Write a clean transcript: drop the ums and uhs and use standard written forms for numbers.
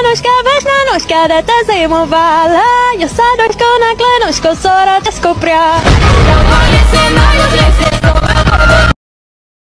Vinuška, Vašnanuška, da te zimovala, ja sadoško na klenuško, sora te skupria.